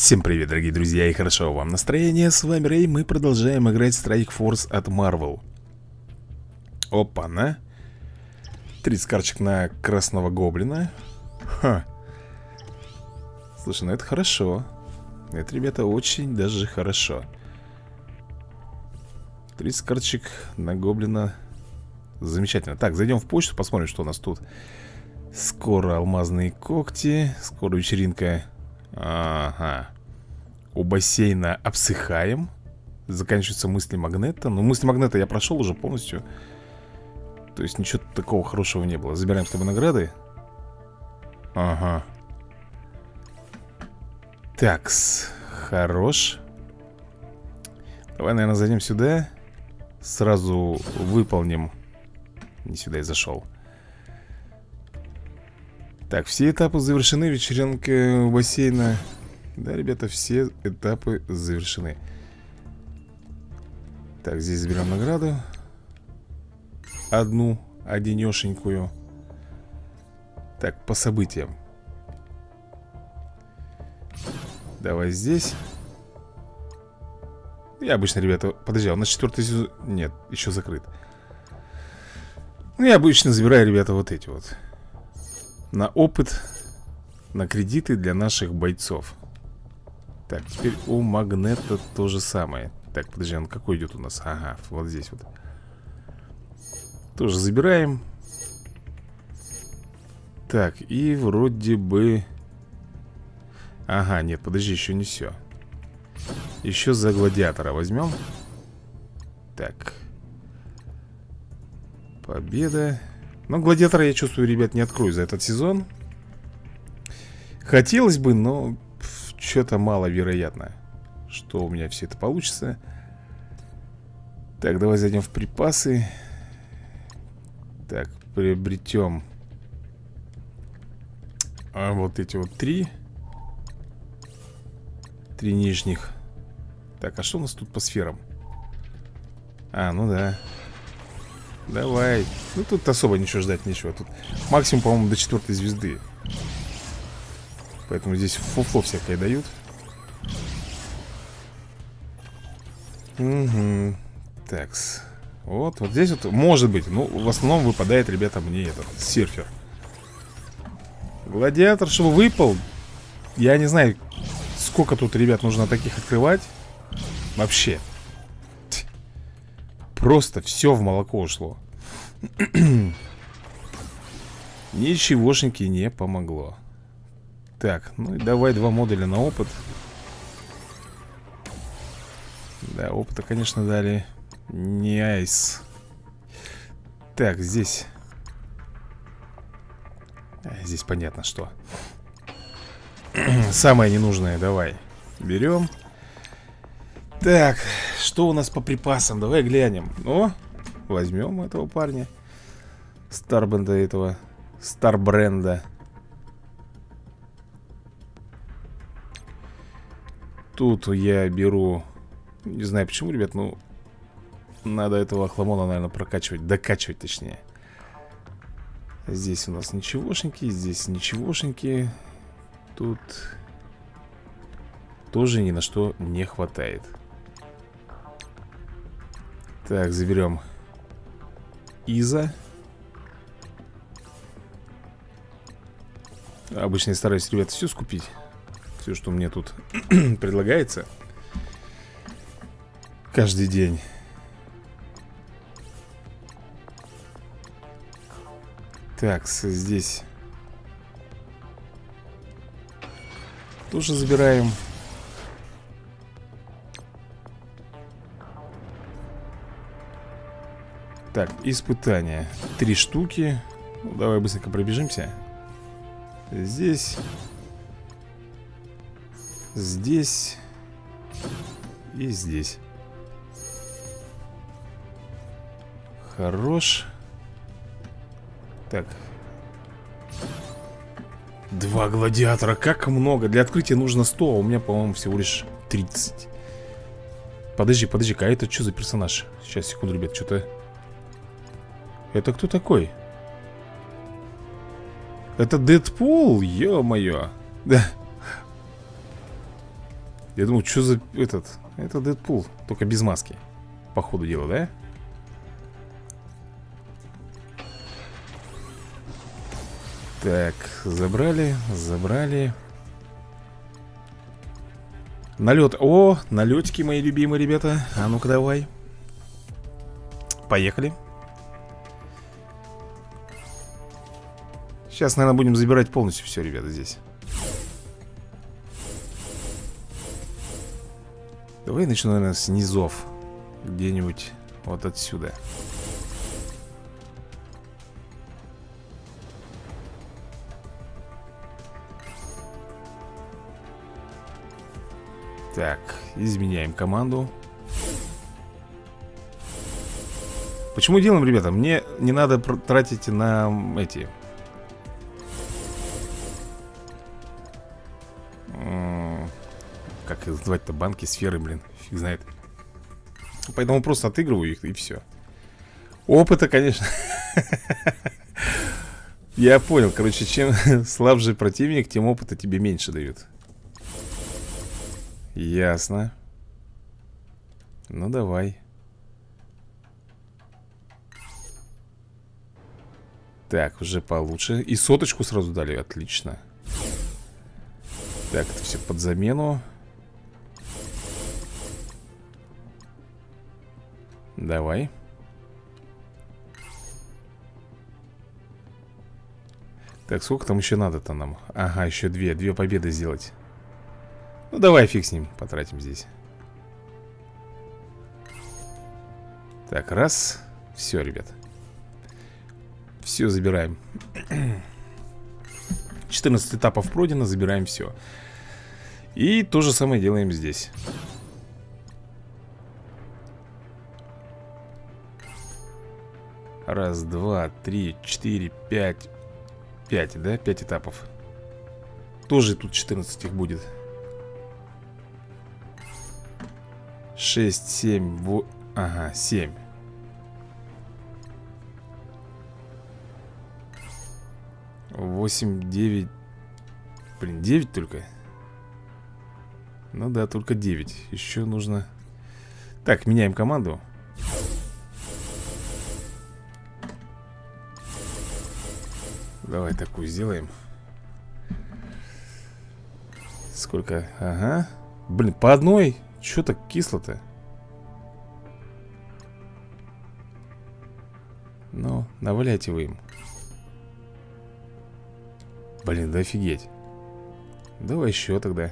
Всем привет, дорогие друзья, и хорошо вам настроение. С вами Рэй, мы продолжаем играть Strike Force от Marvel. Опа-на. 30 карточек на красного гоблина. Ха. Слушай, ну это хорошо. Это, ребята, очень даже хорошо. 30 карточек на гоблина. Замечательно. Так, зайдем в почту, посмотрим, что у нас тут. Скоро алмазные когти. Скоро вечеринка. Ага. У бассейна обсыхаем. Заканчиваются мысли магнета. Но мысли магнета я прошел уже полностью. То есть ничего такого хорошего не было. Забираем с тобой награды. Ага. Такс. Хорош. Давай, наверное, зайдем сюда. Сразу выполним. Не сюда я зашел. Так, все этапы завершены. Вечеринка у бассейна. Да, ребята, все этапы завершены. Так, здесь заберем награду. Одну, одинешенькую. Так, по событиям. Давай здесь. Я обычно, ребята, подожди, а у нас 4-й сезон. Нет, еще закрыт. Ну, я обычно забираю, ребята, вот эти вот. На опыт, на кредиты для наших бойцов. Так, теперь у магнета то же самое. Так, подожди, он какой идет у нас? Ага, вот здесь вот. Тоже забираем. Так, и вроде бы... Ага, нет, подожди, еще не все. Еще за гладиатора возьмем. Так. Победа. Но гладиатора, я чувствую, ребят, не открою за этот сезон. Хотелось бы, но что-то маловероятно, что у меня все это получится. Так, давай зайдем в припасы. Так, приобретем вот эти вот три нижних. Так, а что у нас тут по сферам? А, ну да. Давай. Ну тут особо ничего ждать нечего. Тут максимум, по-моему, до 4-й звезды. Поэтому здесь фуфло всякое дают. Угу. Такс. Вот здесь вот может быть. Ну, в основном выпадает, ребята, мне этот серфер. Гладиатор, чтобы выпал. Я не знаю, сколько тут, ребят, нужно таких открывать. Вообще. Просто все в молоко ушло. Ничегошеньки не помогло. Так, ну и давай 2 модуля на опыт. Да, опыта, конечно, дали. Не айс. Так, здесь. Здесь понятно, что. Самое ненужное, давай. Берем. Так, что у нас по припасам? Давай глянем. О, возьмем этого парня. Старбенда этого. Старбренда. Тут я беру... Не знаю почему, ребят, но... Надо этого охламона, наверное, прокачивать. Докачивать, точнее. Здесь у нас ничегошеньки. Здесь ничегошеньки. Тут... Тоже ни на что не хватает. Так, заберем Иза. Обычно я стараюсь, ребята, все скупить. Все, что мне тут предлагается. Каждый день. Так, здесь тоже забираем. Так, испытания 3 штуки. Ну, давай быстренько пробежимся. Здесь. Здесь. И здесь. Хорош. Так. 2 гладиатора, как много. Для открытия нужно 100, а у меня, по-моему, всего лишь 30. Подожди-ка, а это что за персонаж? Сейчас, секунду, ребят, что-то... Это кто такой? Это Дэдпул? Ё-моё. Да. Я думаю, что за этот... Это Дэдпул, только без маски. По ходу дела, да? Так, забрали, забрали. Налет. О, налетики мои любимые, ребята. А ну-ка давай. Поехали. Сейчас, наверное, будем забирать полностью все, ребята, здесь. Давай начну, наверное, с низов. Где-нибудь вот отсюда. Так, изменяем команду. Почему делаем, ребята? Мне не надо тратить на эти... Как их называть-то? Банки, сферы, блин. Фиг знает. Поэтому просто отыгрываю их и все. Опыта, конечно. Я понял. Короче, чем слабже противник, тем опыта тебе меньше дают. Ясно. Ну давай. Так, уже получше. И соточку сразу дали, отлично. Так, это все под замену. Давай. Так, сколько там еще надо-то нам? Ага, еще две победы сделать. Ну давай фиг с ним, потратим здесь. Так, раз. Все, ребят. Все забираем. 14 этапов пройдено, забираем все. И то же самое делаем здесь. Раз, два, три, четыре, пять. 5, да? 5 этапов. Тоже тут 14 их будет. 6, 7, 8. Ага, 7. 8, 9. Блин, 9 только. Ну да, только 9. Еще нужно... Так, меняем команду. Давай такую сделаем. Сколько? Ага. Блин, по одной? Че так кисло-то? Ну, наваляйте вы им. Блин, да офигеть. Давай еще тогда.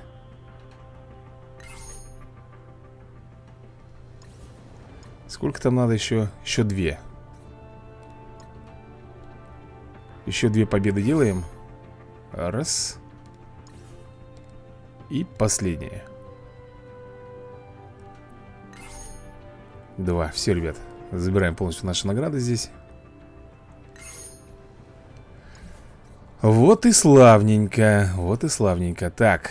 Сколько там надо еще? Еще 2. Еще 2 победы делаем. Раз. И последняя. 2. Все, ребят. Забираем полностью наши награды здесь. Вот и славненько. Вот и славненько. Так.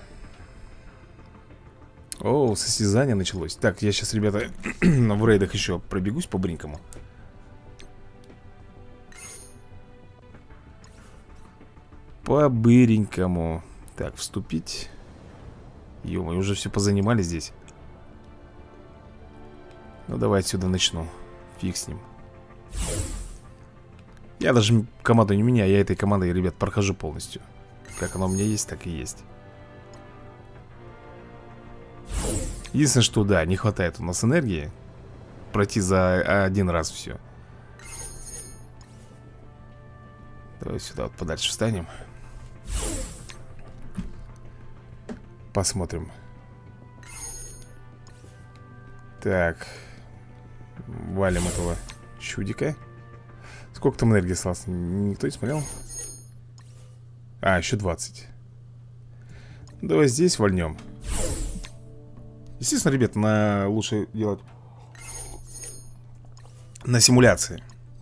О, состязание началось. Так, я сейчас, ребята, в рейдах еще пробегусь по-бринкому. По-быренькому. Так, вступить. Ё-моё, уже все позанимали здесь. Ну, давай отсюда начну. Фиг с ним. Я даже команду не меняю. Я этой командой, ребят, прохожу полностью. Как оно у меня есть, так и есть. Единственное, что, да, не хватает у нас энергии пройти за один раз все. Давай сюда вот подальше встанем. Посмотрим. Так. Валим этого чудика. Сколько там энергии осталось? Никто не смотрел? А, еще 20. Давай здесь вольнем. Естественно, ребят, лучше делать на симуляции.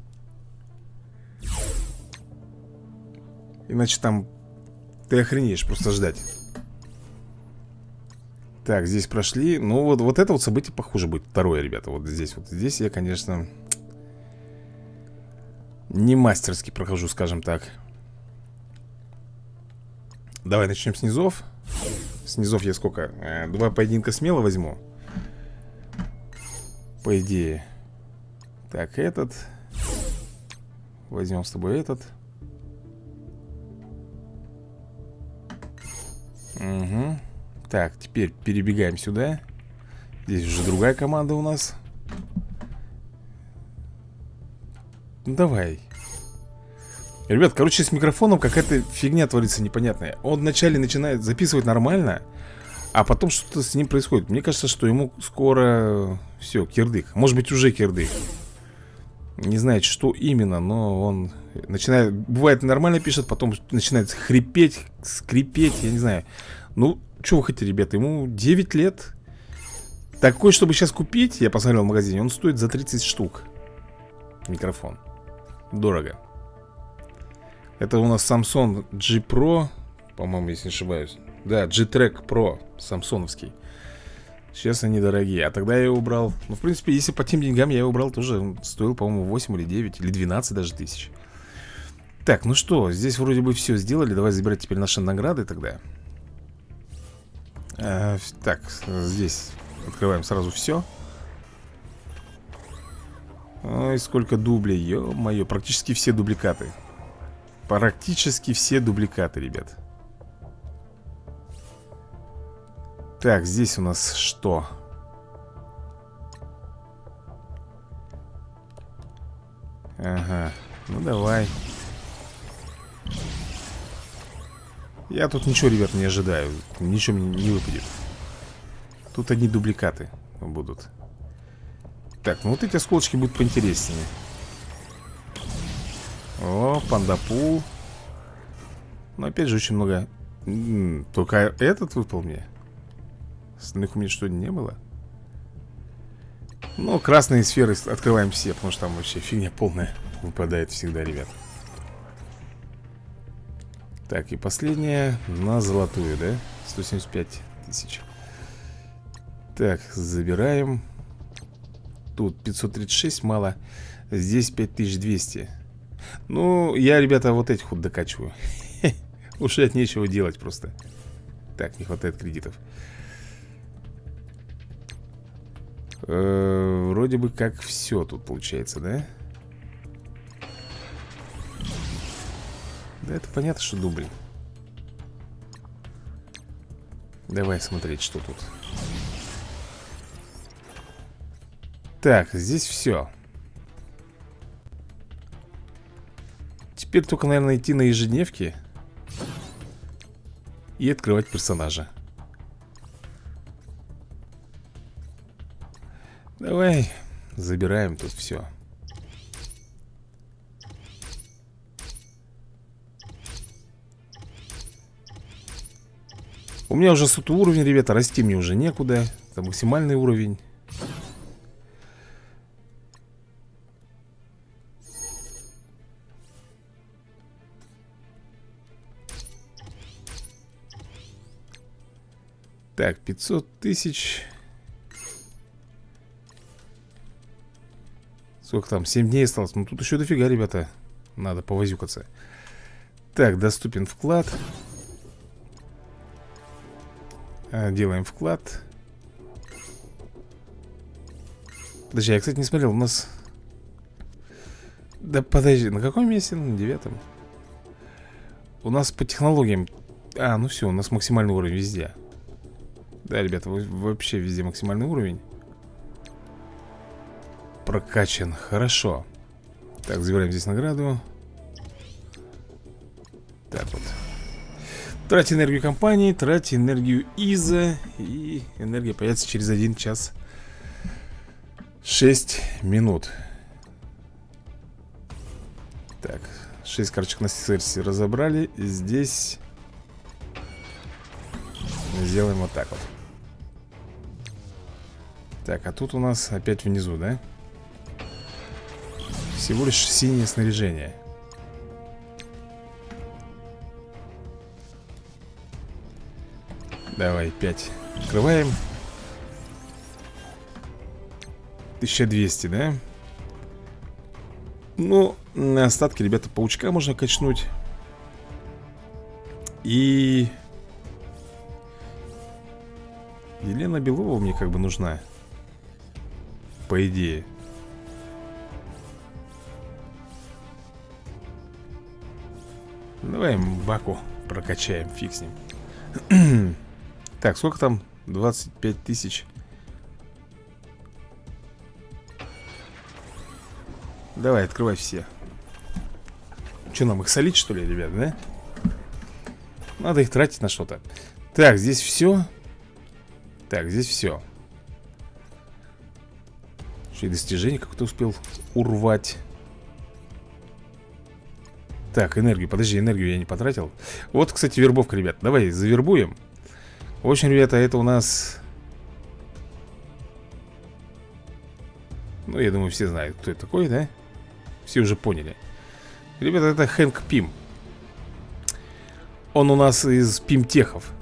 Иначе там ты охренеешь просто ждать. Так, здесь прошли. Ну вот это вот событие похуже будет. Второе, ребята, вот здесь я, конечно, не мастерски прохожу, скажем так. Давай начнем с низов. Снизов я сколько? 2 поединка смело возьму. По идее. Так, этот. Возьмем с тобой этот. Угу. Так, теперь перебегаем сюда. Здесь уже другая команда у нас. Ну давай. Ребят, короче, с микрофоном какая-то фигня творится непонятная. Он вначале начинает записывать нормально, а потом что-то с ним происходит. Мне кажется, что ему скоро все, кирдык. Может быть, уже кирдык. Не знает, что именно, но он начинает... Бывает, нормально пишет, потом начинает хрипеть, скрипеть, я не знаю. Ну, что вы хотите, ребята, ему 9 лет. Такой, чтобы сейчас купить, я посмотрел в магазине, он стоит за 30 штук. Микрофон. Дорого. Это у нас Samsung G Pro, по-моему, если не ошибаюсь. Да, G-Track Pro, самсоновский. Сейчас они дорогие, а тогда я его брал. Ну, в принципе, если по тем деньгам я его брал, тоже он стоил, по-моему, 8 или 9, или 12 даже тысяч. Так, ну что, здесь вроде бы все сделали. Давай забирать теперь наши награды тогда. Так, здесь открываем сразу все. Ой, сколько дублей, ё-моё, практически все дубликаты. Практически все дубликаты, ребят. Так, здесь у нас что? Ага, ну давай. Я тут ничего, ребят, не ожидаю. Ничего мне не выпадет. Тут одни дубликаты будут. Так, ну вот эти осколочки будут поинтереснее. О, пандапул. Но опять же очень много. Только этот выпал мне. Остальных у меня что, не было? Ну, красные сферы открываем все, потому что там вообще фигня полная выпадает всегда, ребят. Так, и последняя на золотую, да? 175 тысяч. Так, забираем. Тут 536 мало. Здесь 5200. Ну, я, ребята, вот этих вот докачиваю. Уже от нечего делать просто. Так, не хватает кредитов. Вроде бы как все тут получается, да? Да, это понятно, что дубль. Давай смотреть, что тут. Так, здесь все. Теперь только, наверное, идти на ежедневки и открывать персонажа. Давай, забираем тут все. У меня уже 100 уровень, ребята, расти мне уже некуда. Это максимальный уровень. Так, 500 тысяч. Сколько там? 7 дней осталось. Ну тут еще дофига, ребята. Надо повозюкаться. Так, доступен вклад. Делаем вклад. Подожди, я, кстати, не смотрел. У нас... Да подожди, на каком месте? На 9-м. У нас по технологиям... ну все, у нас максимальный уровень везде. Да, ребята, вообще везде максимальный уровень. Прокачан, хорошо. Так, забираем здесь награду. Так вот. Трать энергию компании, трать энергию Иза. И энергия появится через 1 час 6 минут. Так, 6 карточек на сервисе разобрали. И здесь сделаем вот так вот. Так, а тут у нас опять внизу, да? Всего лишь синее снаряжение. Давай, 5. Открываем. 1200, да? Ну, на остатки, ребята, паучка можно качнуть. И Елена Белова мне как бы нужна, по идее. Давай Баку прокачаем, фиг с ним. Так, сколько там? 25 тысяч. Давай, открывай все. Что, нам их солить, что ли, ребят, да? Надо их тратить на что-то. Так, здесь все. Так, здесь все. Еще и достижение как-то успел урвать. Так, энергию, подожди, энергию я не потратил. Вот, кстати, вербовка, ребят. Давай завербуем. В общем, ребята, это у нас... Ну, я думаю, все знают, кто это такой, да? Все уже поняли. Ребята, это Хэнк Пим. Он у нас из Пимтехов.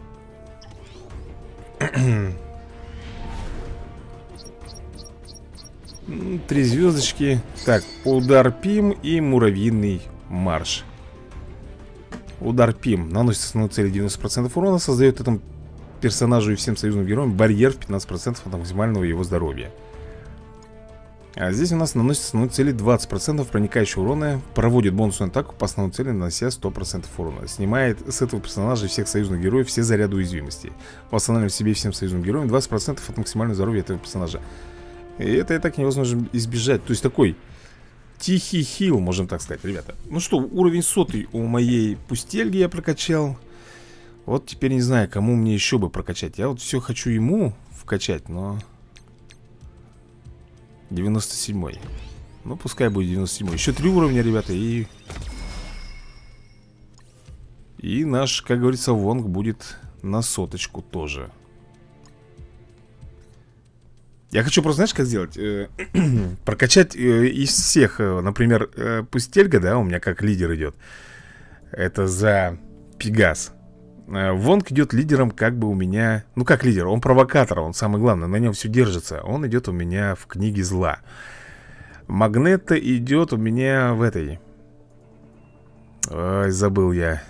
3 звездочки. Так, удар Пим и муравьиный марш. Удар Пим наносит основной цели 90% урона, создает этому персонажу и всем союзным героям барьер в 15% от максимального его здоровья. А здесь у нас наносит основной цели 20% проникающего урона, проводит бонусную атаку по основной цели, нанося 100% урона. Снимает с этого персонажа и всех союзных героев все заряды уязвимости. Восстанавливает себе и всем союзным героям 20% от максимального здоровья этого персонажа. И это и так невозможно избежать. То есть такой тихий хил, можем так сказать, ребята. Ну что, уровень 100 у моей пустельги я прокачал. Вот теперь не знаю, кому мне еще бы прокачать. Я вот все хочу ему вкачать, но... 97-й. Ну, пускай будет 97-й. Еще 3 уровня, ребята, и... И наш, как говорится, Вонг будет на 100 тоже. Я хочу просто, знаешь, как сделать? Прокачать из всех, например, пустельга, да, у меня как лидер идет. Это за Пегас. Вонг идет лидером как бы у меня... Ну как лидер, он провокатор, он самый главный, на нем все держится. Он идет у меня в книге зла. Магнета идет у меня в этой... Ой, забыл я.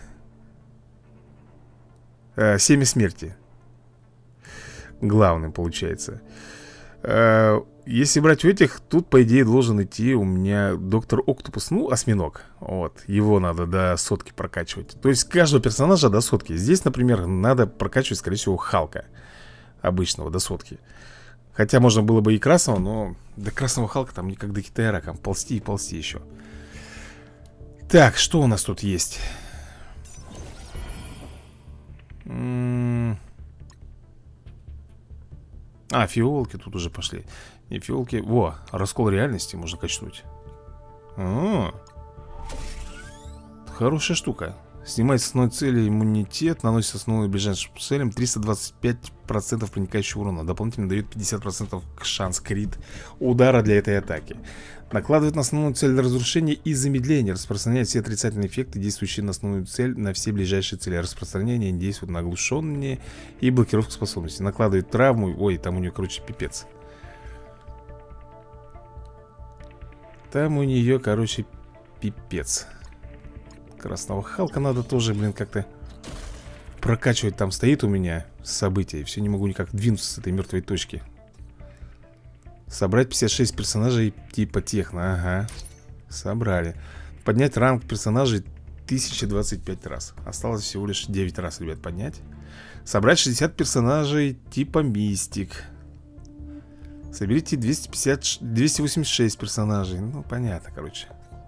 Семя смерти. Главным получается. Если брать у этих, тут по идее должен идти у меня Доктор Октопус, ну осьминог. Вот, его надо до 100 прокачивать. То есть каждого персонажа до 100. Здесь, например, надо прокачивать, скорее всего, Халка обычного до 100. Хотя можно было бы и красного, но до красного Халка там никак до Китая там ползти и ползти еще. Так, что у нас тут есть? А, фиолки тут уже пошли. Не фиолки. Во, раскол реальности можно качнуть. Хорошая штука. Снимает с основной цели иммунитет, наносит основной ближайшим целям 325% проникающего урона. Дополнительно дает 50% шанс крит удара для этой атаки. Накладывает на основную цель разрушение и замедление. Распространяет все отрицательные эффекты, действующие на основную цель, на все ближайшие цели. Распространение не действует на оглушенные и блокировку способностей. Накладывает травму. Ой, там у нее, короче, пипец. Там у нее, короче, пипец. Красного Халка надо тоже, блин, как-то прокачивать. Там стоит у меня событие. И все не могу никак двинуться с этой мертвой точки. Собрать 56 персонажей типа техно. Ага, собрали. Поднять ранг персонажей 1025 раз. Осталось всего лишь 9 раз, ребят, поднять. Собрать 60 персонажей типа мистик. Соберите 286 персонажей. Ну, понятно, короче.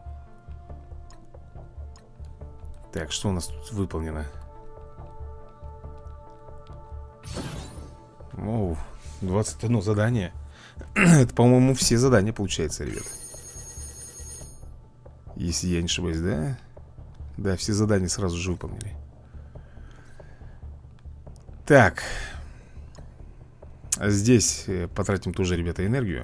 Так, что у нас тут выполнено? Оу, 21 задание. Это, по-моему, все задания получается, ребят. Если я не ошибаюсь, да? Да, все задания сразу же выполнили. Так. Здесь потратим тоже, ребята, энергию.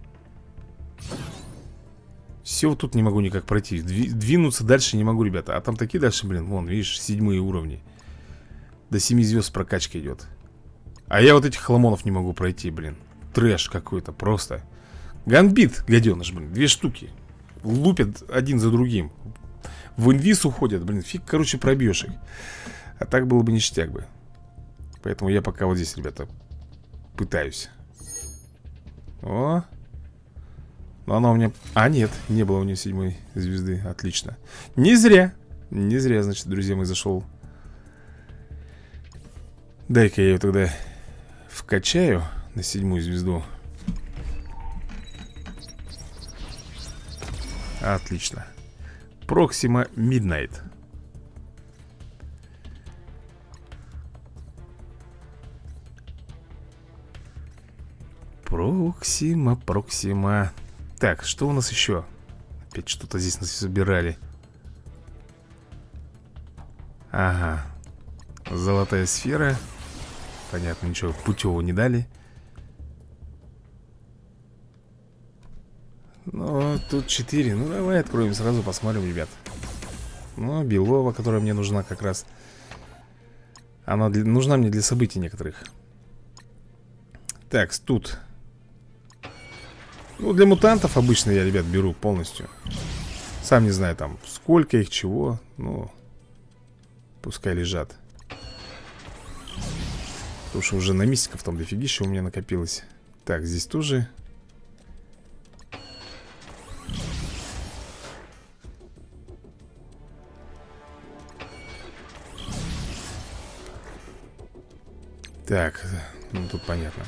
Все, вот тут не могу никак пройти. Двинуться дальше не могу, ребята. А там такие дальше, блин, вон, видишь, 7 уровни. До 7 звезд прокачка идет. А я вот этих хламонов не могу пройти, блин. Трэш какой-то, просто. Ганбит, гаденыш, блин, 2 штуки. Лупят один за другим. В инвиз уходят, блин, фиг, короче, пробьешь их. А так было бы ништяк бы. Поэтому я пока вот здесь, ребята, Пытаюсь. О. Но она у меня... А, нет, не было у нее 7-й звезды. Отлично. Не зря. Не зря, значит, друзья, мой зашел. Дай-ка я ее тогда вкачаю на 7-ю звезду. Отлично. Проксима Миднайт. Проксима, Проксима. Так, что у нас еще? Опять что-то здесь нас собирали. Ага. Золотая сфера. Понятно, ничего путевого не дали. Ну, тут 4. Ну, давай откроем сразу, посмотрим, ребят. Ну, Белова, которая мне нужна как раз. Она нужна мне для событий некоторых. Так, тут. Ну, для мутантов обычно я, ребят, беру полностью. Сам не знаю там, сколько их, чего. Ну, пускай лежат. Потому что уже на мистиков там дофигища у меня накопилось. Так, здесь тоже. Так, ну тут понятно.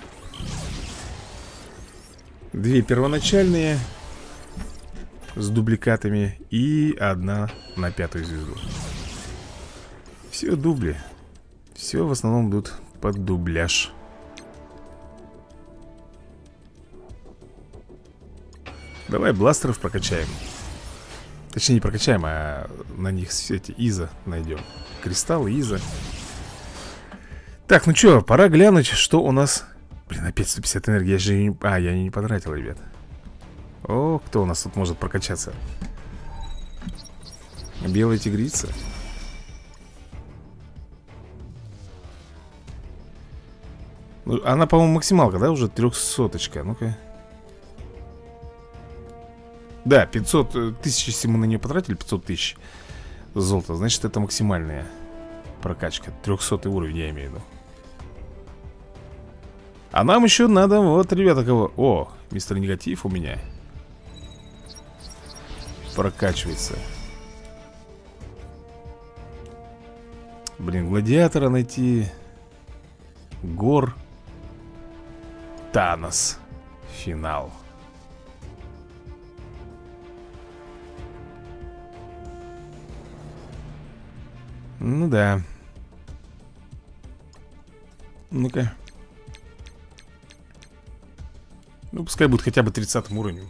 2 первоначальные с дубликатами и 1 на 5-ю звезду. Все дубли. Все в основном идут под дубляж. Давай бластеров прокачаем. Точнее, не прокачаем, а на них эти изо найдем. Кристаллы, изо. Так, ну что, пора глянуть, что у нас. Блин, опять 150 энергии. Я же не... А, я ее не потратил, ребят. О, кто у нас тут может прокачаться? Белая тигрица. Ну, она, по-моему, максималка, да? Уже 300-очка. Ну-ка. Да, 500 тысяч, если мы на нее потратили 500 тысяч золота, значит, это максимальная прокачка. 300 уровень, я имею в виду. А нам еще надо, вот, ребята, кого... О, мистер Негатив у меня прокачивается. Блин, гладиатора найти. Гор. Танос. Финал. Ну да. Ну-ка. Ну, пускай будет хотя бы 30 уровнем.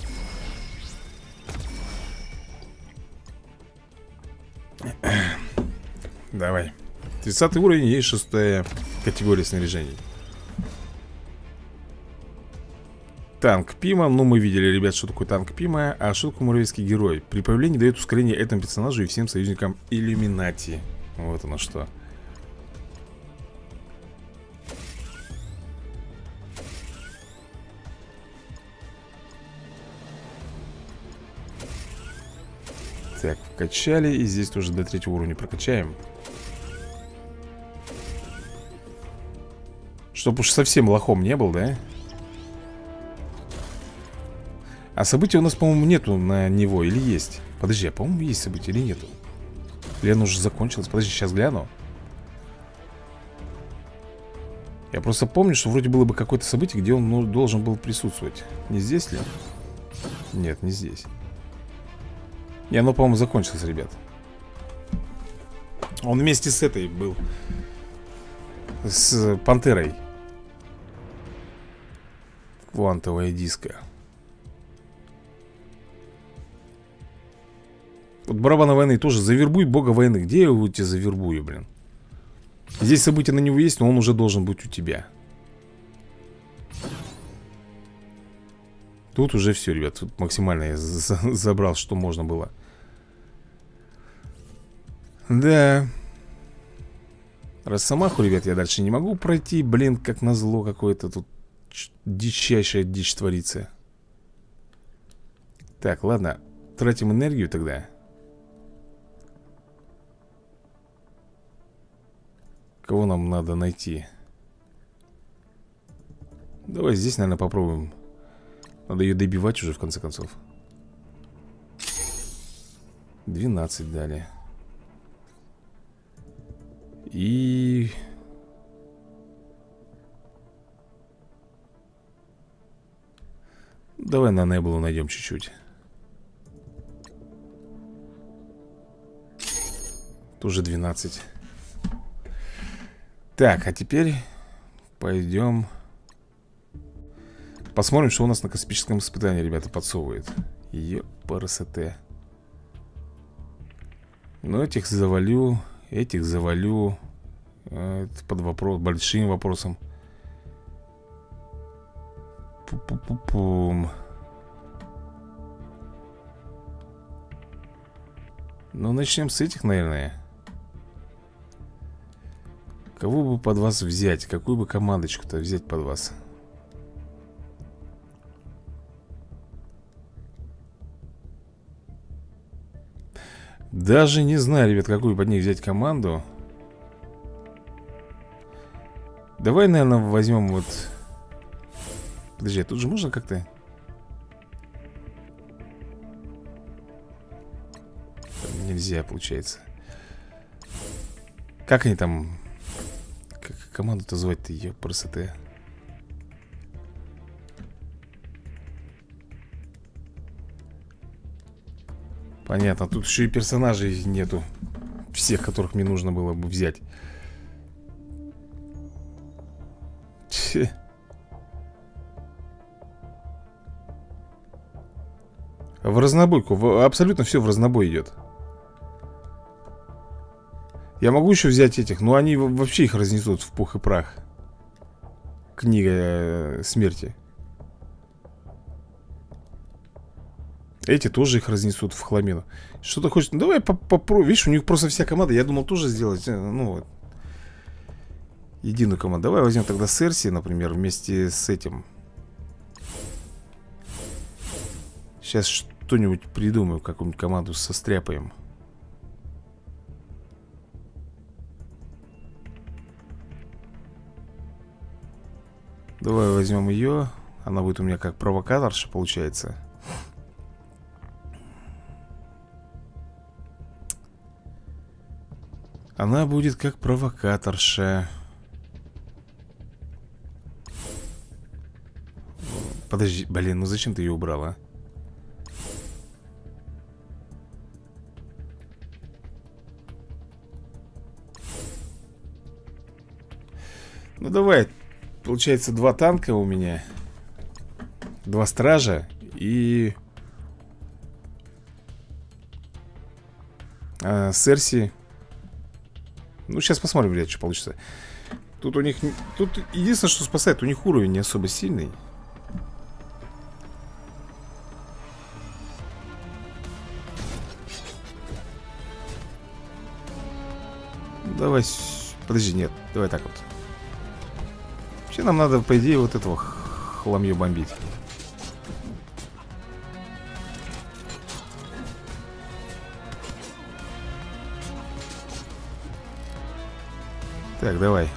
Давай. 30 уровень и 6-я категория снаряжений. Танк Пима. Ну, мы видели, ребят, что такое танк Пима. А что такое муравейский герой? При появлении дает ускорение этому персонажу и всем союзникам Иллюминати. Вот оно что. Так, вкачали. И здесь тоже до 3-го уровня прокачаем. Чтоб уж совсем лохом не был, да? А события у нас, по-моему, нету на него. Или есть? Подожди, а по-моему, есть события или нету? Или оно уже закончилось? Подожди, сейчас гляну. Я просто помню, что вроде было бы какое-то событие, где он, ну, должен был присутствовать. Не здесь ли? Нет, не здесь. Не, оно, по-моему, закончилось, ребят. Он вместе с этой был. С Пантерой. Квантовая диско. Вот барабана войны тоже. Завербуй бога войны. Где я его тебе завербую, блин? Здесь события на него есть, но он уже должен быть у тебя. Тут уже все, ребят. Тут максимально я забрал, что можно было. Да. Росомаху, ребят, я дальше не могу пройти. Блин, как назло какое-то тут дичайшая дичь творится. Так, ладно. Тратим энергию тогда. Кого нам надо найти? Давай здесь, наверное, попробуем. Надо ее добивать уже, в конце концов. 12 дали. И... Давай на Небулу найдем чуть-чуть. Тоже 12. Так, а теперь пойдем посмотрим, что у нас на космическом испытании, ребята, подсовывает. Ёпарасоте. Ну, этих завалю. Этих завалю. Это под вопрос, большим вопросом. Пу-пу-пу-пум. Ну, начнем с этих, наверное. Кого бы под вас взять? Какую бы командочку-то взять под вас? Даже не знаю, ребят, какую под них взять команду. Давай, наверное, возьмем вот... Подожди, а тут же можно как-то... Нельзя, получается. Как они там... Как команду-то звать-то, ее красоты. Понятно, тут еще и персонажей нету. Всех, которых мне нужно было бы взять. Че. В разнобойку, абсолютно все в разнобой идет. Я могу еще взять этих, но они вообще их разнесут в пух и прах. Книга смерти. Эти тоже их разнесут в хламину. Что ты хочешь? Ну, давай попробуй. Видишь, у них просто вся команда. Я думал тоже сделать, ну вот, единую команду. Давай возьмем тогда Серси, например, вместе с этим. Сейчас что-нибудь придумаю, какую-нибудь команду состряпаем. Давай возьмем ее. Она будет у меня как провокаторша, получается. Она будет как провокаторша. Подожди, блин, ну зачем ты ее убрала? Ну давай. Получается, 2 танка у меня, 2 стража и Серси. Ну, сейчас посмотрим, блядь, что получится. Тут у них... Тут единственное, что спасает, у них уровень не особо сильный. Давай... Подожди, нет, давай так вот. Вообще нам надо, по идее, вот этого хламью бомбить. Так, давай.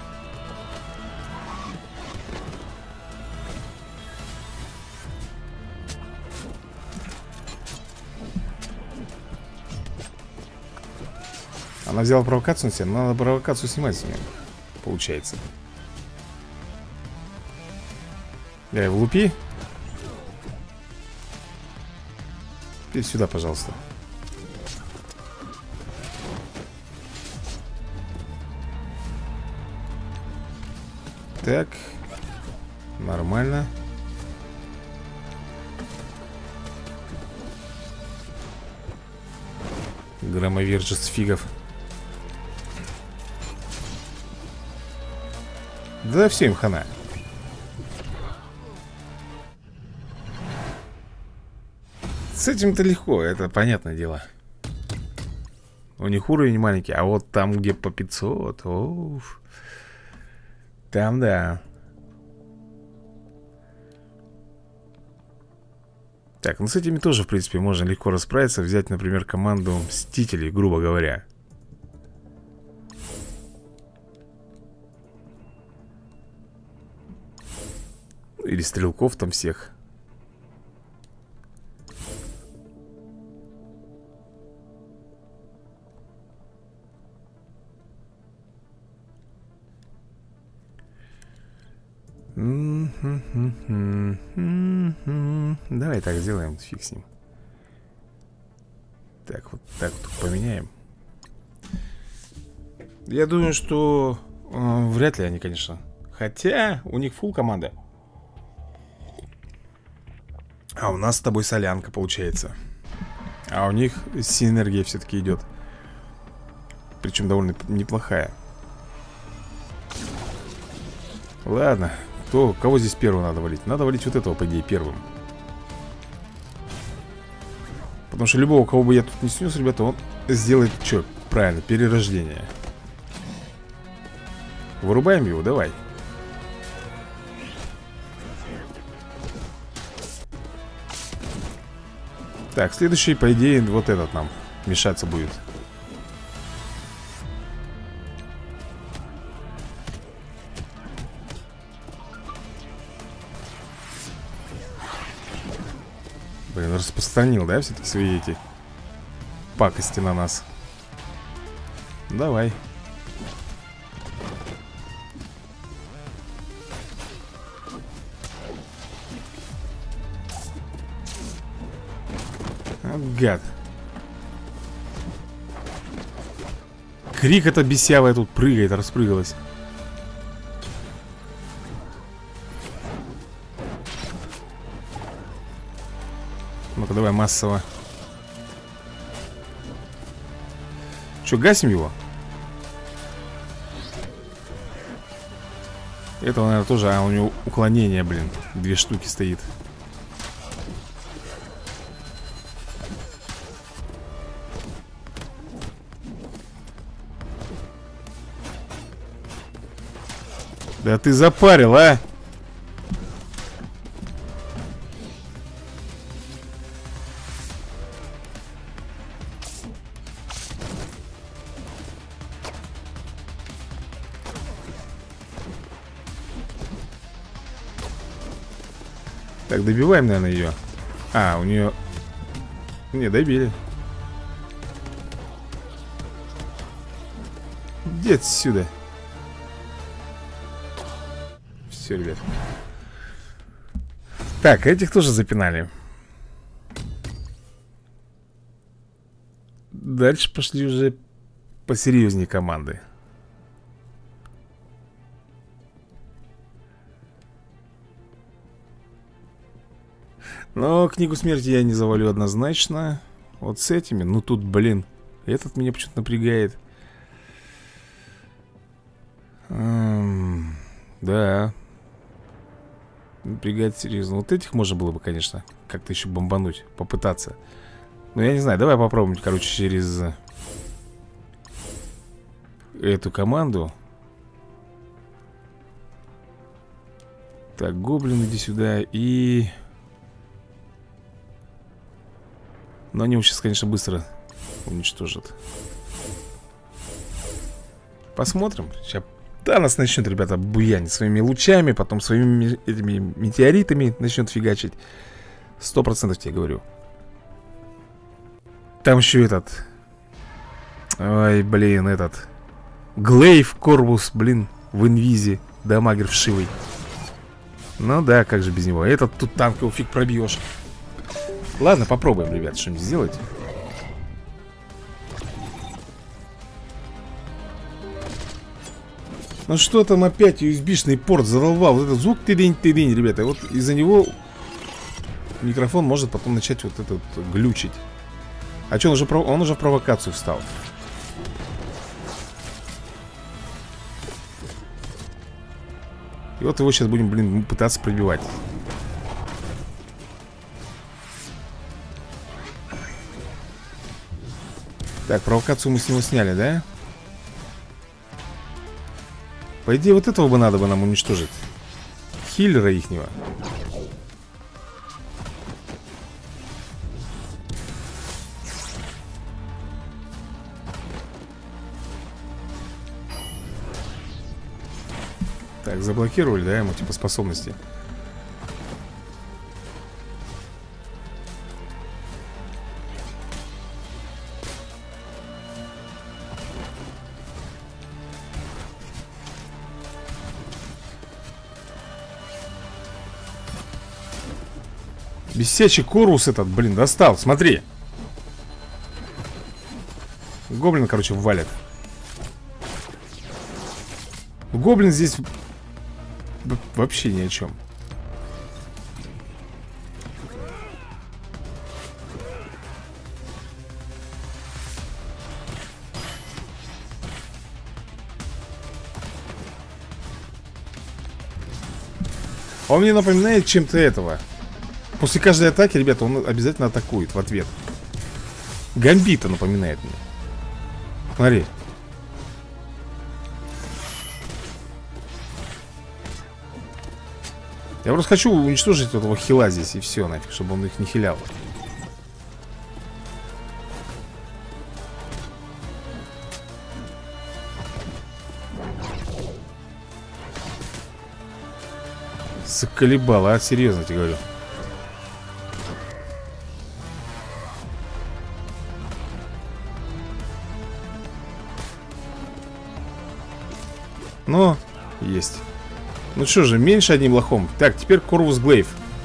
Она взяла провокацию на себя. Надо провокацию снимать с нее. Получается. Давай, влупи. Теперь сюда, пожалуйста. Так. Нормально. Громовержец фигов. Да все им хана. С этим-то легко, это понятное дело. У них уровень маленький. А вот там, где по 500, оуф, там да. Так, ну с этими тоже, в принципе, можно легко расправиться. Взять, например, команду Мстителей, грубо говоря. Или стрелков там всех. Давай так сделаем, фиг с ним. Так, вот так вот поменяем. Я думаю, что вряд ли они, конечно. Хотя у них фулл команда. А у нас с тобой солянка получается. А у них синергия все-таки идет. Причем довольно неплохая. Ладно. Кого здесь первого надо валить? Надо валить вот этого, по идее, первым. Потому что любого, кого бы я тут не снес, ребята, он сделает, что, правильно, перерождение. Вырубаем его, давай. Так, следующий, по идее, вот этот нам мешаться будет. Блин, распространил, да, все-таки свои эти пакости на нас. Давай. Гад. Крик эта бесявая тут прыгает, распрыгалась. Ну-ка, давай массово. Че, гасим его? Этого, наверное, тоже. А, у него уклонение, блин. 2 штуки стоит. Да ты запарил, а? Так, добиваем, наверное, ее. А, у нее... Не, добили. Иди отсюда. Все, ребят. Так, этих тоже запинали. Дальше пошли уже посерьезнее команды. Но книгу смерти я не завалю однозначно. Вот с этими. Ну тут, блин, этот меня почему-то напрягает. Да. Напрягает серьезно. Вот этих можно было бы, конечно, как-то еще бомбануть. Попытаться. Но я не знаю, давай попробуем, короче, через эту команду. Так, гоблин, иди сюда. И... Но они его сейчас, конечно, быстро уничтожат. Посмотрим. Сейчас нас начнет, ребята, буянить своими лучами. Потом своими этими метеоритами начнет фигачить. 100% тебе говорю. Там еще этот... Ой, блин, этот... Глейв Корвус, блин, в инвизе. Дамагер вшивый. Ну да, как же без него. Этот тут танк его фиг пробьешь. Ладно, попробуем, ребят, что-нибудь сделать. Ну что там опять USB-шный порт задолбал. Вот этот звук тыдынь-тыдынь, ребята. Вот из-за него микрофон может потом начать вот этот глючить. А что, он уже в провокацию встал. И вот его сейчас будем, блин, пытаться пробивать. Так, провокацию мы с него сняли, да? По идее, вот этого бы надо бы нам уничтожить. Хиллера ихнего. Так, заблокировали, да, ему типа способности. Бесячий корвус этот, блин, достал, смотри. Гоблин, короче, валит. Гоблин здесь вообще ни о чем. Он мне напоминает чем-то этого. После каждой атаки, ребята, он обязательно атакует в ответ. Гамбита напоминает мне. Смотри. Я просто хочу уничтожить этого хила здесь, и все, нафиг, чтобы он их не хилял. Заколебало, а? Серьезно тебе говорю. Ну, есть. Ну что же, меньше одним лохом. Так, теперь Корвус Глейв.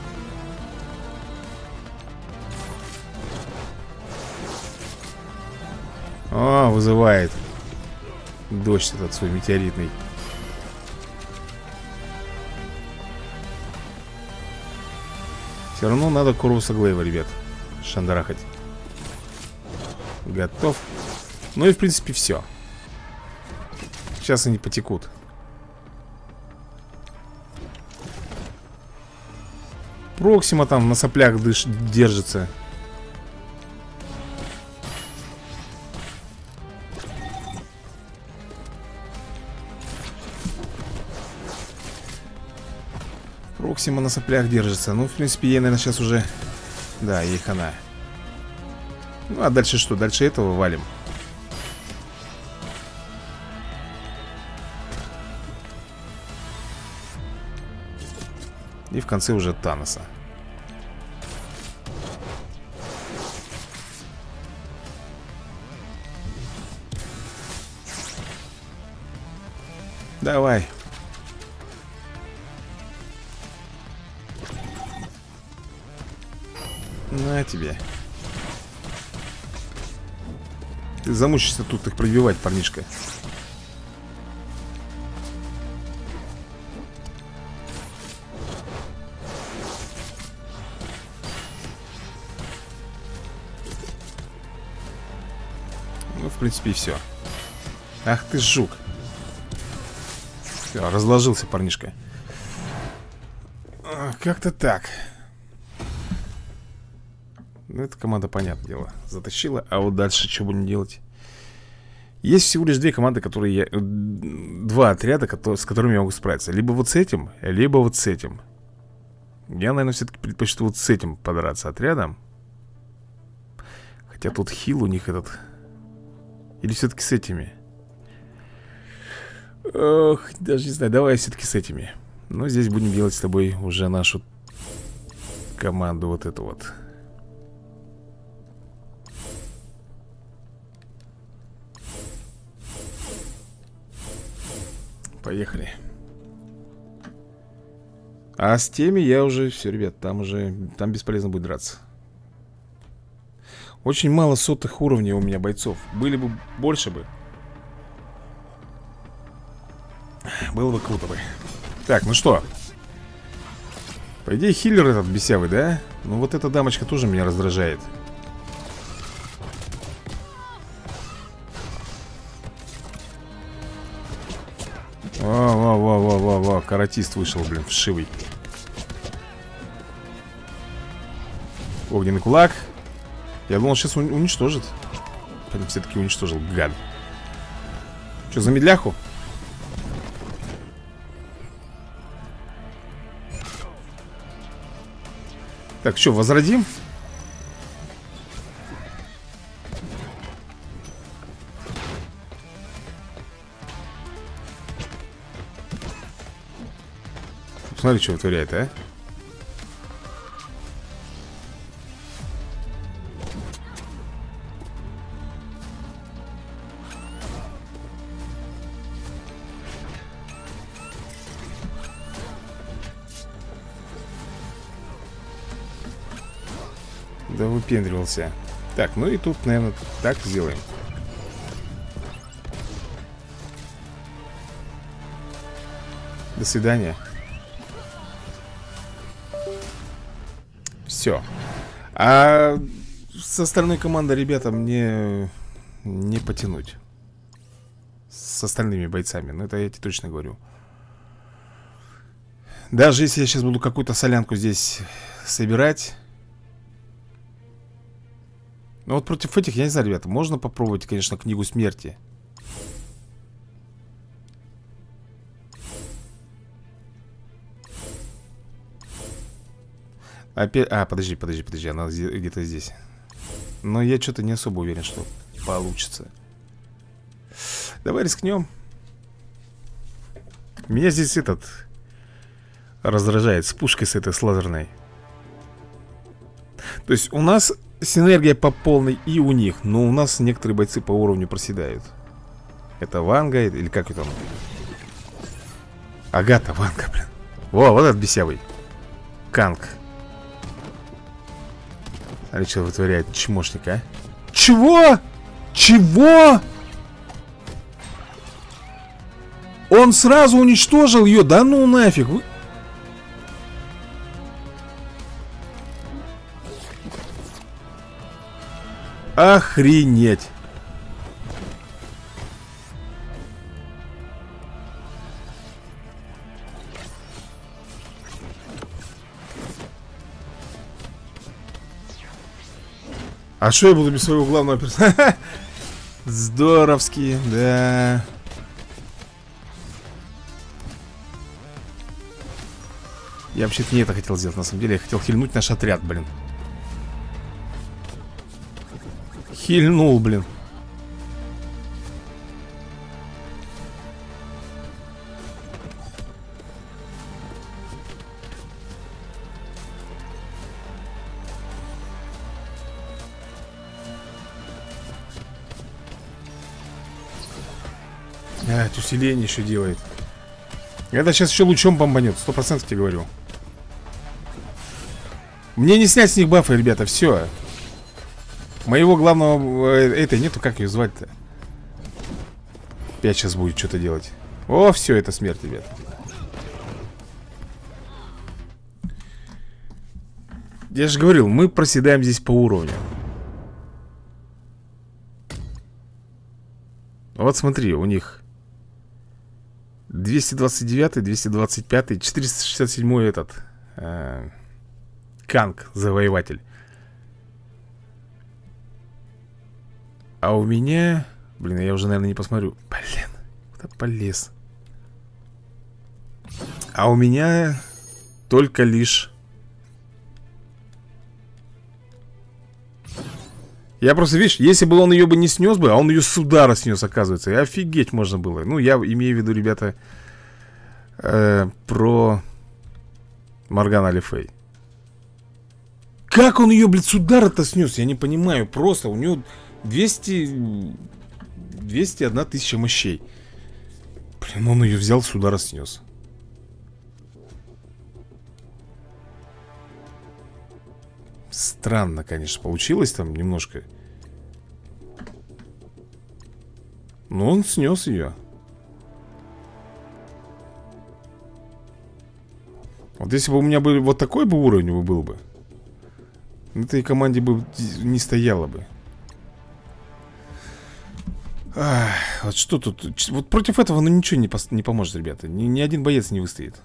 О, вызывает дождь этот свой метеоритный. Все равно надо Корвуса Глейва, ребят, шандарахать. Готов. Ну и в принципе все. Сейчас они потекут. Проксима там на соплях держится. Проксима на соплях держится. Ну, в принципе, ей, наверное, сейчас уже... Да, ей хана. Ну, а дальше что? Дальше этого валим. И в конце уже Таноса. Давай. На тебе. Ты замучишься тут их пробивать, парнишка. Ну, в принципе, и все. Ах ты жук. Все, разложился парнишка. Как-то так. Ну, эта команда, понятное дело, затащила. А вот дальше что будем делать? Есть всего лишь две команды, которые я... Два отряда, с которыми я могу справиться. Либо вот с этим, либо вот с этим. Я, наверное, все-таки предпочту вот с этим подраться отрядом. Хотя тут хил у них этот. Или все-таки с этими? Ох, даже не знаю. Давай все-таки с этими. Но здесь будем делать с тобой уже нашу команду вот эту вот. Поехали. А с теми я уже... Все, ребят, там бесполезно будет драться. Очень мало сотых уровней у меня бойцов. Были бы больше бы. Было бы круто бы. Так, ну что? По идее, хиллер этот бесявый, да? Ну вот эта дамочка тоже меня раздражает. Во-во-во-во-во-во. Каратист вышел, блин, вшивый. Огненный кулак. Я думал, сейчас уничтожит. Все-таки уничтожил, гад. Что, за медляху? Так, что, возродим? Смотри, что вытворяет, а? Да выпендривался. Так, ну и тут, наверное, так сделаем. До свидания. Все. А с остальной командой, ребята, мне не потянуть. С остальными бойцами. Ну, это я тебе точно говорю. Даже если я сейчас буду какую-то солянку здесь собирать. Ну вот против этих, я не знаю, ребята. Можно попробовать, конечно, книгу смерти. Опять... А, подожди, она где-то здесь. Но я что-то не особо уверен, что получится. Давай рискнем. Меня здесь этот раздражает с пушкой с этой, с лазерной. То есть у нас синергия по полной и у них. Но у нас некоторые бойцы по уровню проседают. Это Ванга или как это он? Агата, Ванга, блин. Во, вот этот бесявый Канг. Смотри, что вытворяет чмошник, а? Чего? Чего? Он сразу уничтожил ее? Да ну нафиг. Вы... Охренеть. А что я буду без своего главного персонажа? Здоровски, да. Я вообще-то не это хотел сделать, на самом деле. Я хотел хильнуть наш отряд, блин. Хильнул, блин. Усиление еще делает. Это сейчас еще лучом бомбанет, 100% тебе говорю. Мне не снять с них бафы, ребята, все. Моего главного... этой нету, как ее звать-то? Опять сейчас будет что-то делать. О, все, это смерть, ребят. Я же говорил, мы проседаем здесь по уровню. Вот смотри, у них 229, 225, 467 этот Канг, завоеватель. А у меня... Блин, я уже, наверное, не посмотрю. Блин, куда полез? А у меня только лишь... Я просто, видишь, если бы он ее бы не снес бы, а он ее с удара снес, оказывается. И офигеть можно было. Ну, я имею в виду, ребята, про Моргана Le Fay. Как он ее, блядь, с удара-то снес? Я не понимаю. Просто у него 201 тысяча мощей. Блин, он ее взял, с удара снес. Странно, конечно, получилось там немножко. Но он снес ее. Вот если бы у меня был вот такой бы уровень был бы, этой команде бы не стояло бы. Ах, вот что тут? Вот против этого ну ничего не поможет, ребята. Ни один боец не выстоит.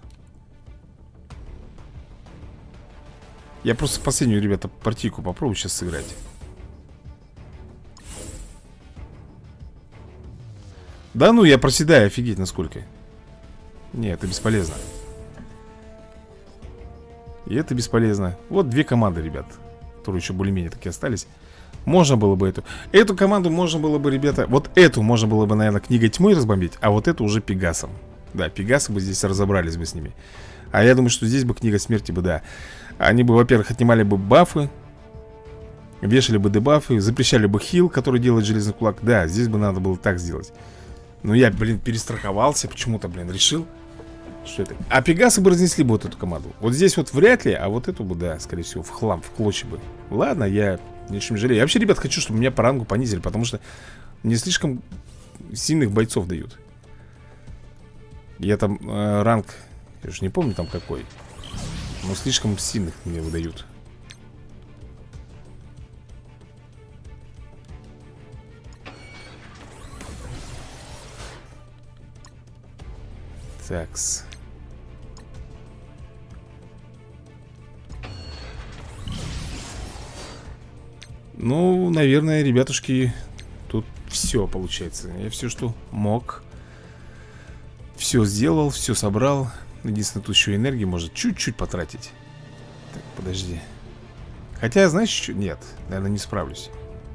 Я просто последнюю, ребята, партийку попробую сейчас сыграть. Да ну, я проседаю, офигеть насколько. Не, это бесполезно. И это бесполезно. Вот две команды, ребят, которые еще более-менее такие остались. Можно было бы эту команду можно было бы, ребята, вот эту можно было бы, наверное, книгой тьмы разбомбить. А вот эту уже Пегасом. Да, Пегасы бы здесь разобрались бы с ними. А я думаю, что здесь бы книга смерти бы, да. Они бы, во-первых, отнимали бы бафы, вешали бы дебафы, запрещали бы хил, который делает железный кулак. Да, здесь бы надо было так сделать. Но я, блин, перестраховался почему-то, блин, решил. Что это? А пегасы бы разнесли бы вот эту команду. Вот здесь вот вряд ли, а вот эту бы, да, скорее всего, в хлам, в клочья бы. Ладно, я ничего не жалею. Я вообще, ребят, хочу, чтобы меня по рангу понизили, потому что мне слишком сильных бойцов дают. Я там ранг, я уж не помню там какой, но слишком сильных мне выдают. Такс. Ну, наверное, ребятушки, тут все получается. Я все, что мог, все сделал, все собрал. Единственное, тут еще энергии может чуть-чуть потратить. Так, подожди. Хотя, знаешь, что? Нет, наверное, не справлюсь.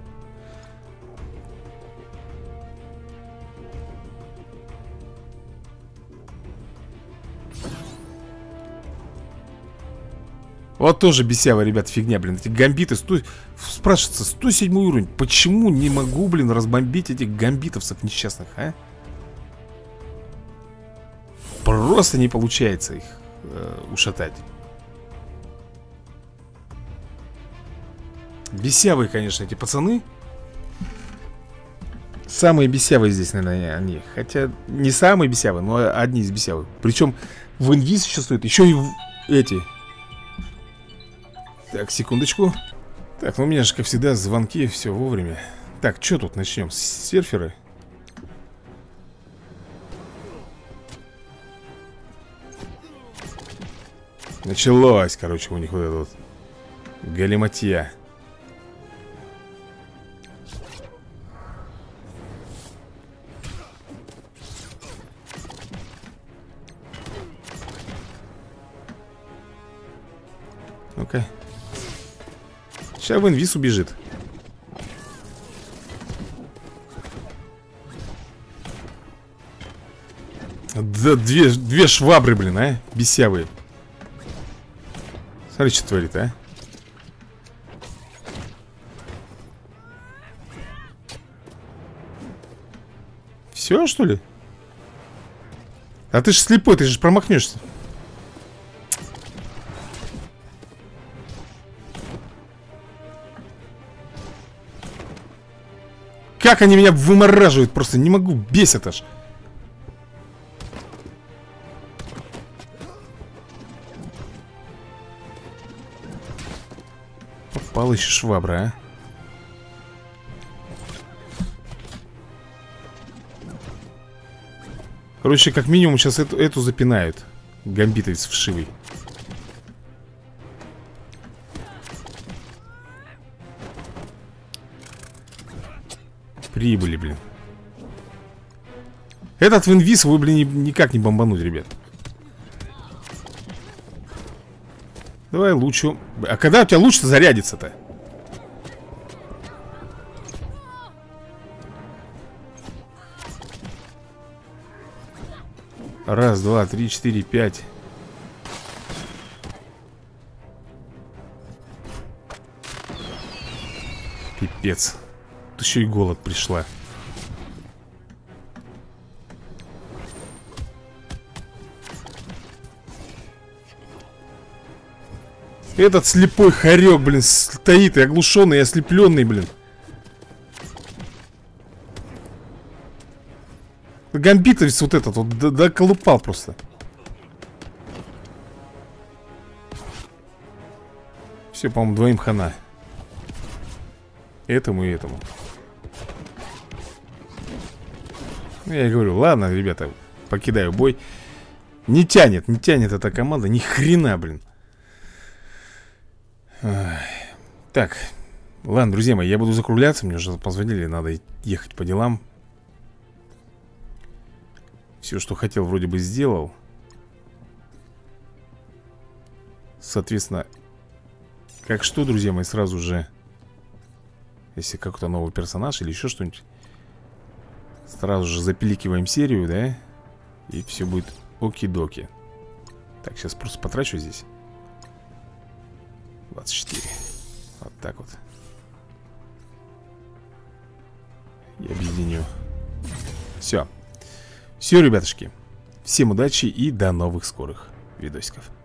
Вот тоже бесява, ребят, фигня, блин. Эти гамбиты, спрашивается, 107 уровень. Почему не могу, блин, разбомбить этих гамбитовцев несчастных, а? Просто не получается их ушатать. Бесявые, конечно, эти пацаны. Самые бесявые здесь, наверное, они. Хотя не самые бесявые, но одни из бесявых. Причем в инвиз существует еще и эти. Так, секундочку. Так, ну у меня же, как всегда, звонки, все вовремя. Так, что тут начнем? С серферы? Началось, короче, у них вот это вот галиматья. Ну-ка. Сейчас в инвиз убежит. Да две швабры, блин, а? Бесявые. Смотри, что творит, а? Все, что ли? А ты же слепой, ты же промахнешься. Как они меня вымораживают, просто не могу, бесят аж. Попала еще швабра, а. Короче, как минимум сейчас эту запинают. Гамбитовец вшивый. Прибыли, блин. Этот в инвиз вы, блин, никак не бомбануть, ребят. Давай лучу. А когда у тебя луч-то зарядится-то? Раз, два, три, четыре, пять. Пипец. Тут еще и голод пришла. Этот слепой хорек, блин, стоит и оглушенный, и ослепленный, блин. Гамбитовец вот этот вот доколупал просто. Все, по-моему, двоим хана. Этому и этому. Я и говорю, ладно, ребята, покидаю бой. Не тянет эта команда, ни хрена, блин. Так, ладно, друзья мои, я буду закругляться. Мне уже позвонили, надо ехать по делам. Все, что хотел, вроде бы сделал. Соответственно, как что, друзья мои, сразу же, если какой-то новый персонаж или еще что-нибудь, сразу же запиликиваем серию, да? И все будет оки-доки. Так, сейчас просто потрачу здесь 24. Вот так вот. И объединю. Все. Все, ребятушки. Всем удачи и до новых скорых видосиков.